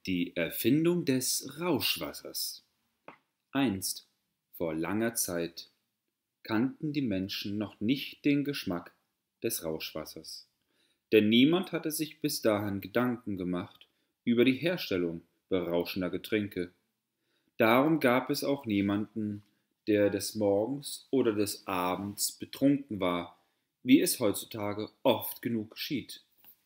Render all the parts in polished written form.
Die Erfindung des Rauschwassers. Einst, vor langer Zeit, kannten die Menschen noch nicht den Geschmack des Rauschwassers, denn niemand hatte sich bis dahin Gedanken gemacht über die Herstellung berauschender Getränke. Darum gab es auch niemanden, der des Morgens oder des Abends betrunken war, wie es heutzutage oft genug geschieht.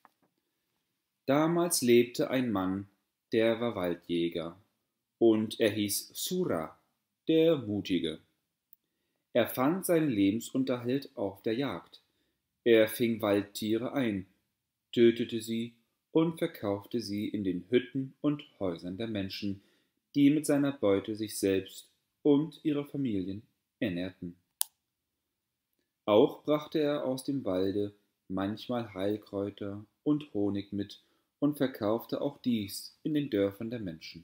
Damals lebte ein Mann, der war Waldjäger, und er hieß Sura, der Mutige. Er fand seinen Lebensunterhalt auf der Jagd. Er fing Waldtiere ein, tötete sie und verkaufte sie in den Hütten und Häusern der Menschen, die mit seiner Beute sich selbst und ihre Familien ernährten. Auch brachte er aus dem Walde manchmal Heilkräuter und Honig mit und verkaufte auch dies in den Dörfern der Menschen.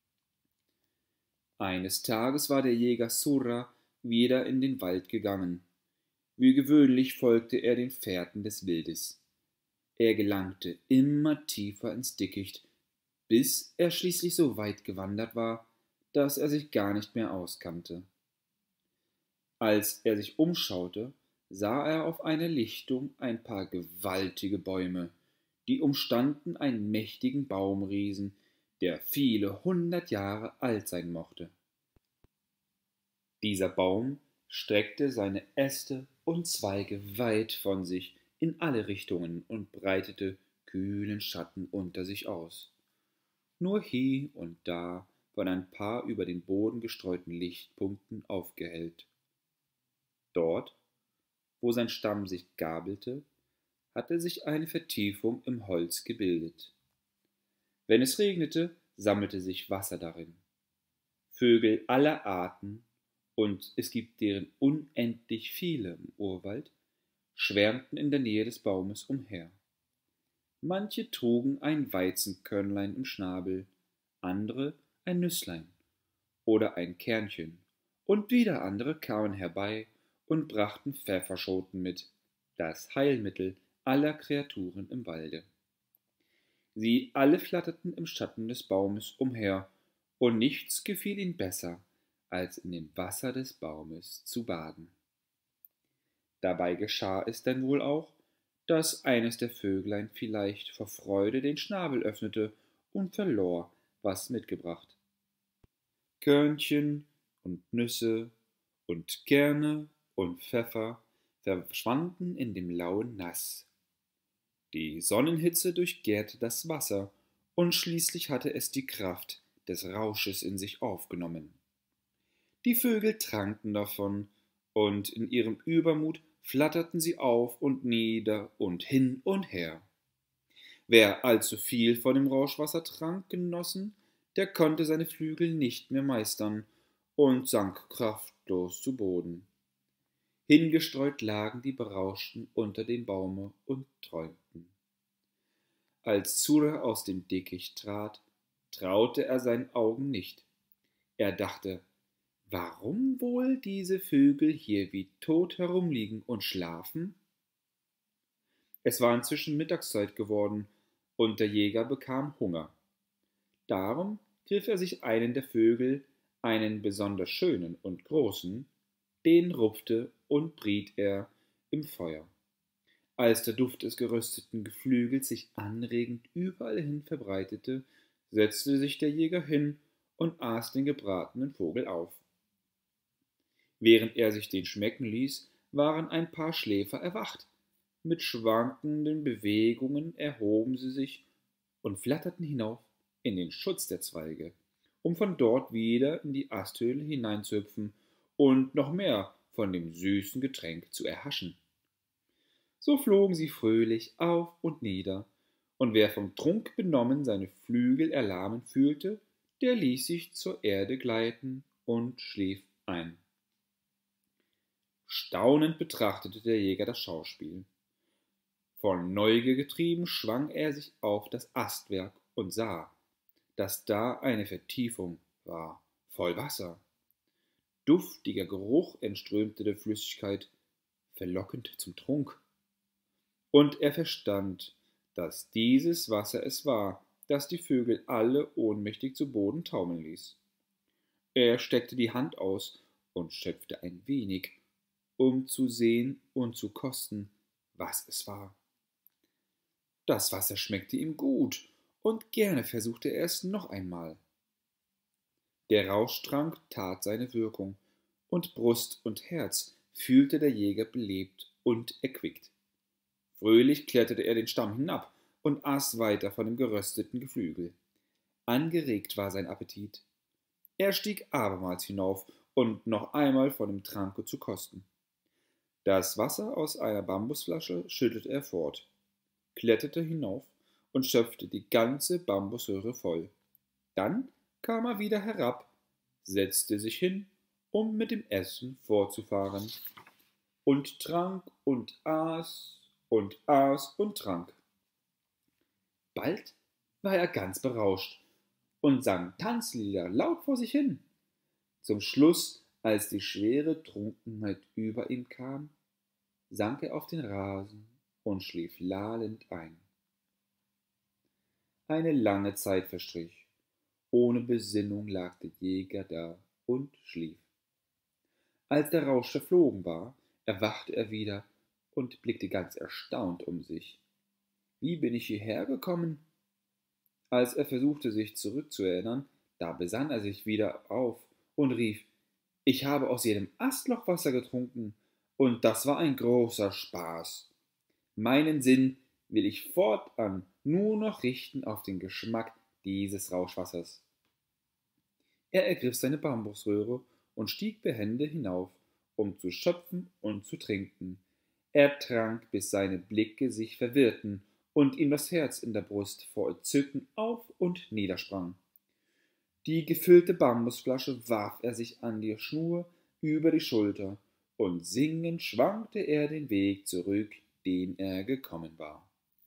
Eines Tages war der Jäger Sura wieder in den Wald gegangen. Wie gewöhnlich folgte er den Fährten des Wildes. Er gelangte immer tiefer ins Dickicht, bis er schließlich so weit gewandert war, dass er sich gar nicht mehr auskannte. Als er sich umschaute, sah er auf einer Lichtung ein paar gewaltige Bäume, die umstanden einen mächtigen Baumriesen, der viele 100 Jahre alt sein mochte. Dieser Baum streckte seine Äste und Zweige weit von sich in alle Richtungen und breitete kühlen Schatten unter sich aus. Nur hie und da von ein paar über den Boden gestreuten Lichtpunkten aufgehellt. Dort, wo sein Stamm sich gabelte, hatte sich eine Vertiefung im Holz gebildet. Wenn es regnete, sammelte sich Wasser darin. Vögel aller Arten, und es gibt deren unendlich viele im Urwald, schwärmten in der Nähe des Baumes umher. Manche trugen ein Weizenkörnlein im Schnabel, andere ein Nüsslein oder ein Kernchen, und wieder andere kamen herbei und brachten Pfefferschoten mit, das Heilmittel aller Kreaturen im Walde. Sie alle flatterten im Schatten des Baumes umher, und nichts gefiel ihnen besser, als in dem Wasser des Baumes zu baden. Dabei geschah es denn wohl auch, dass eines der Vöglein vielleicht vor Freude den Schnabel öffnete und verlor, was mitgebracht. Körnchen und Nüsse und Kerne und Pfeffer verschwanden in dem lauen Nass. Die Sonnenhitze durchgärte das Wasser, und schließlich hatte es die Kraft des Rausches in sich aufgenommen. Die Vögel tranken davon, und in ihrem Übermut flatterten sie auf und nieder und hin und her. Wer allzu viel von dem Rauschwasser trank, Genossen, der konnte seine Flügel nicht mehr meistern und sank kraftlos zu Boden. Hingestreut lagen die Berauschten unter dem Baume und träumten. Als Sura aus dem Dickicht trat, traute er seinen Augen nicht. Er dachte, warum wohl diese Vögel hier wie tot herumliegen und schlafen? Es war inzwischen Mittagszeit geworden, und der Jäger bekam Hunger. Darum griff er sich einen der Vögel, einen besonders schönen und großen, den rupfte und briet er im Feuer. Als der Duft des gerösteten Geflügels sich anregend überall hin verbreitete, setzte sich der Jäger hin und aß den gebratenen Vogel auf. Während er sich den schmecken ließ, waren ein paar Schläfer erwacht. Mit schwankenden Bewegungen erhoben sie sich und flatterten hinauf in den Schutz der Zweige, um von dort wieder in die Asthöhle hineinzuhüpfen und noch mehr von dem süßen Getränk zu erhaschen. So flogen sie fröhlich auf und nieder, und wer vom Trunk benommen seine Flügel erlahmen fühlte, der ließ sich zur Erde gleiten und schlief ein. Staunend betrachtete der Jäger das Schauspiel. Von Neugier getrieben schwang er sich auf das Astwerk und sah, dass da eine Vertiefung war, voll Wasser. Duftiger Geruch entströmte der Flüssigkeit, verlockend zum Trunk. Und er verstand, dass dieses Wasser es war, das die Vögel alle ohnmächtig zu Boden taumeln ließ. Er steckte die Hand aus und schöpfte ein wenig, um zu sehen und zu kosten, was es war. Das Wasser schmeckte ihm gut, und gerne versuchte er es noch einmal. Der Rauschtrank tat seine Wirkung, und Brust und Herz fühlte der Jäger belebt und erquickt. Fröhlich kletterte er den Stamm hinab und aß weiter von dem gerösteten Geflügel. Angeregt war sein Appetit. Er stieg abermals hinauf, um noch einmal von dem Tranke zu kosten. Das Wasser aus einer Bambusflasche schüttete er fort, kletterte hinauf und schöpfte die ganze Bambusröhre voll. Dann kam er wieder herab, setzte sich hin, um mit dem Essen fortzufahren, und trank und aß und aß und trank. Bald war er ganz berauscht und sang Tanzlieder laut vor sich hin. Zum Schluss, als die schwere Trunkenheit über ihn kam, sank er auf den Rasen und schlief lahlend ein. Eine lange Zeit verstrich. Ohne Besinnung lag der Jäger da und schlief. Als der Rausch verflogen war, erwachte er wieder und blickte ganz erstaunt um sich. Wie bin ich hierher gekommen? Als er versuchte, sich zurückzuerinnern, da besann er sich wieder auf und rief: Ich habe aus jedem Astloch Wasser getrunken, und das war ein großer Spaß. Meinen Sinn will ich fortan nur noch richten auf den Geschmack dieses Rauschwassers. Er ergriff seine Bambusröhre und stieg behende hinauf, um zu schöpfen und zu trinken. Er trank, bis seine Blicke sich verwirrten und ihm das Herz in der Brust vor Entzücken auf und niedersprang. Die gefüllte Bambusflasche warf er sich an die Schnur über die Schulter, und singend schwankte er den Weg zurück, den er gekommen war.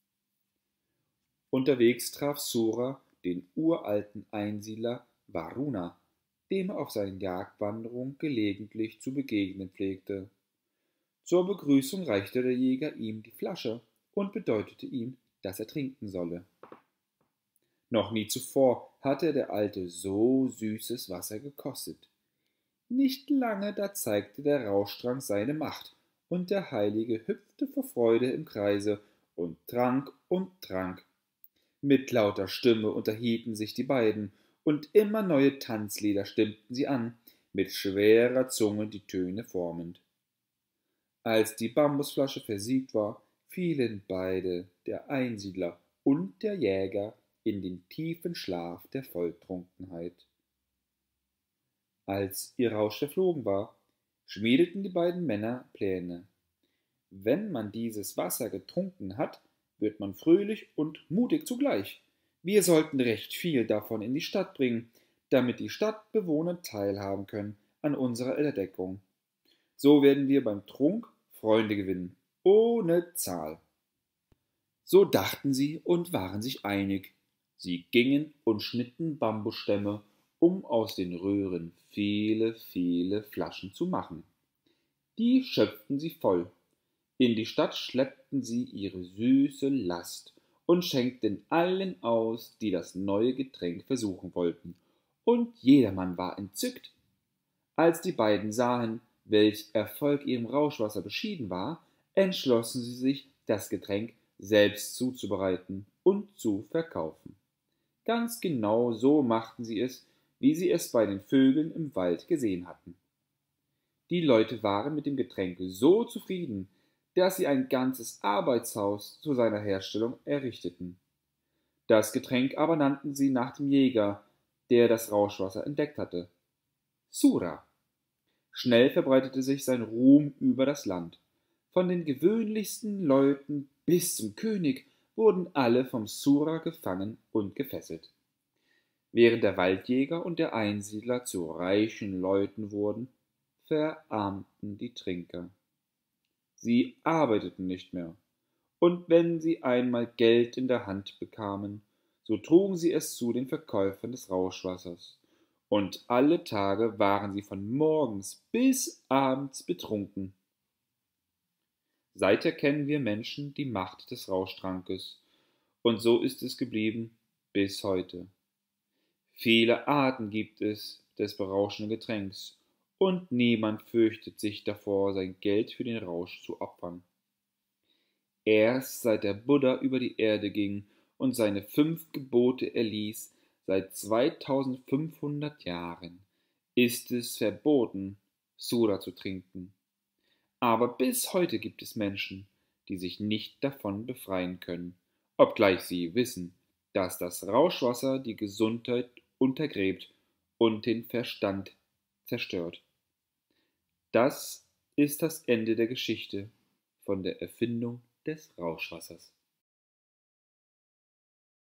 Unterwegs traf Sura den uralten Einsiedler Varuna, dem er auf seinen Jagdwanderungen gelegentlich zu begegnen pflegte. Zur Begrüßung reichte der Jäger ihm die Flasche und bedeutete ihm, dass er trinken solle. Noch nie zuvor hatte der Alte so süßes Wasser gekostet. Nicht lange, da zeigte der Rauschtrank seine Macht, und der Heilige hüpfte vor Freude im Kreise und trank und trank. Mit lauter Stimme unterhielten sich die beiden, und immer neue Tanzlieder stimmten sie an, mit schwerer Zunge die Töne formend. Als die Bambusflasche versiegt war, fielen beide, der Einsiedler und der Jäger, in den tiefen Schlaf der Volltrunkenheit. Als ihr Rausch verflogen war, schmiedeten die beiden Männer Pläne. Wenn man dieses Wasser getrunken hat, wird man fröhlich und mutig zugleich. Wir sollten recht viel davon in die Stadt bringen, damit die Stadtbewohner teilhaben können an unserer Entdeckung. So werden wir beim Trunk Freunde gewinnen, ohne Zahl. So dachten sie und waren sich einig. Sie gingen und schnitten Bambusstämme, um aus den Röhren viele, viele Flaschen zu machen. Die schöpften sie voll. In die Stadt schleppten sie ihre süße Last und schenkten allen aus, die das neue Getränk versuchen wollten, und jedermann war entzückt. Als die beiden sahen, welch Erfolg ihrem Rauschwasser beschieden war, entschlossen sie sich, das Getränk selbst zuzubereiten und zu verkaufen. Ganz genau so machten sie es, wie sie es bei den Vögeln im Wald gesehen hatten. Die Leute waren mit dem Getränk so zufrieden, dass sie ein ganzes Arbeitshaus zu seiner Herstellung errichteten. Das Getränk aber nannten sie nach dem Jäger, der das Rauschwasser entdeckt hatte: Sura. Schnell verbreitete sich sein Ruhm über das Land. Von den gewöhnlichsten Leuten bis zum König wurden alle vom Sura gefangen und gefesselt. Während der Waldjäger und der Einsiedler zu reichen Leuten wurden, verarmten die Trinker. Sie arbeiteten nicht mehr, und wenn sie einmal Geld in der Hand bekamen, so trugen sie es zu den Verkäufern des Rauschwassers, und alle Tage waren sie von morgens bis abends betrunken. Seither kennen wir Menschen die Macht des Rauschtrankes, und so ist es geblieben, bis heute. Viele Arten gibt es des berauschenden Getränks, und niemand fürchtet sich davor, sein Geld für den Rausch zu opfern. Erst seit der Buddha über die Erde ging und seine 5 Gebote erließ, seit 2500 Jahren, ist es verboten, Soda zu trinken. Aber bis heute gibt es Menschen, die sich nicht davon befreien können, obgleich sie wissen, dass das Rauschwasser die Gesundheit untergräbt und den Verstand zerstört. Das ist das Ende der Geschichte von der Erfindung des Rauschwassers.